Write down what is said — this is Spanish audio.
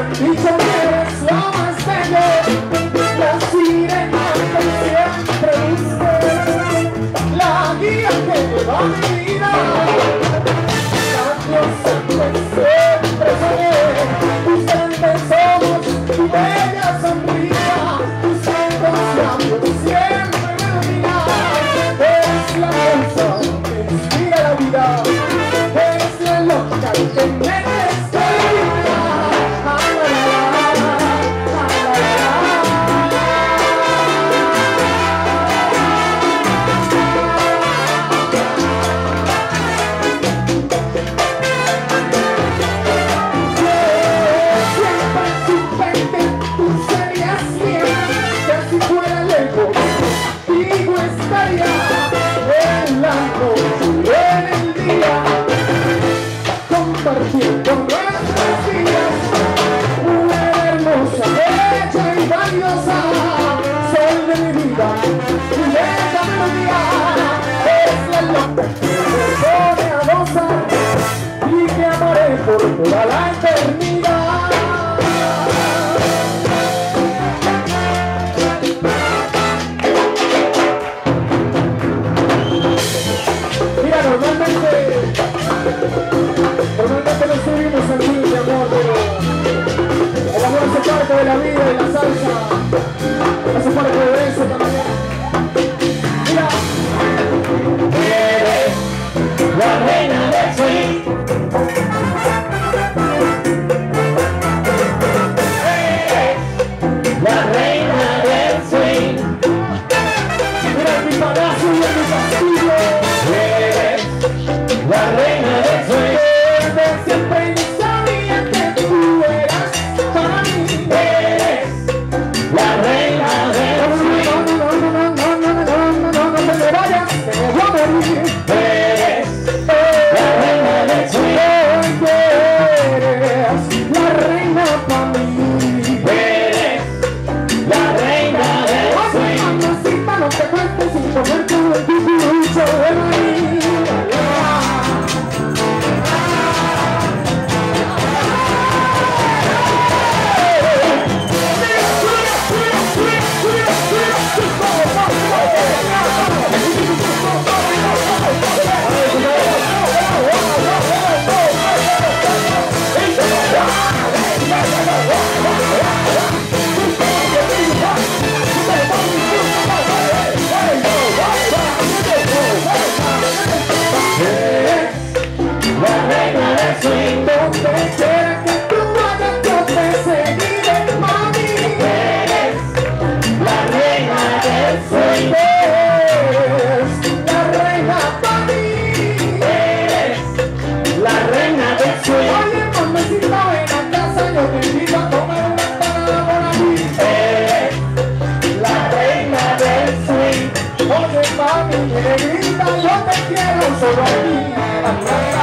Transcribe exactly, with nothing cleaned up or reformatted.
y tú eres lo más bello, la sirena que siempre busqué, la guía que lleva mi vida, la diosa que siempre soñé, tus grandes ojos, tu bella sonrisa, tus ojos labios siempre me iluminan, eres la diosa que inspira la vida, eres la loca que me despierta. Compartiendo nuestros días, mujer hermosa, bella y valiosa, sol de mi vida, mi bella melodía, es la loca que me pone a gozar y que amaré por toda la eternidad. Mira, normalmente Normalmente no subimos al fin de amor, pero el amor hace parte de la vida y la salsa hace parte de eso también. Mira, eres la reina del swing, eres la reina del swing. Mira mi palacio y en mi castillo, eres la reina del swing. Siempre sabía que tú eras para mí. Eres la reina del swing. No, no, no, no, no, no, no, no, no, no te me vayas, que me voy a morir. Eres la reina del swing. Eres la reina para mí. Eres la reina del swing. Mamacita, no te cuentes sin poner todo el cucurucho de mí. Donde quiera que tú vayas, yo te seguiré, mami. Eres la reina del swing. Eres la reina para mí. Eres la reina del swing. Oye, mamacita, ven a casa, yo te invito a comer una empanada por aquí. Eres la reina del swing. Oye, mami, negrita, yo te quiero solo a ti.